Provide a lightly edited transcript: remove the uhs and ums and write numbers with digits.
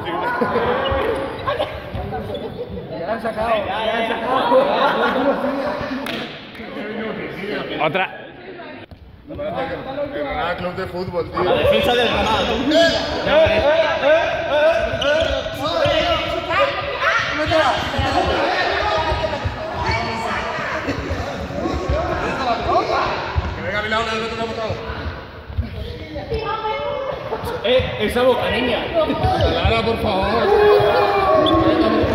Ya la han sacado, ya la han sacado. Otra. Granada Club de Fútbol, tío. La defensa del Granada. Que venga a mi lado, le doy una patada. Esa boca, niña. Lara, por favor.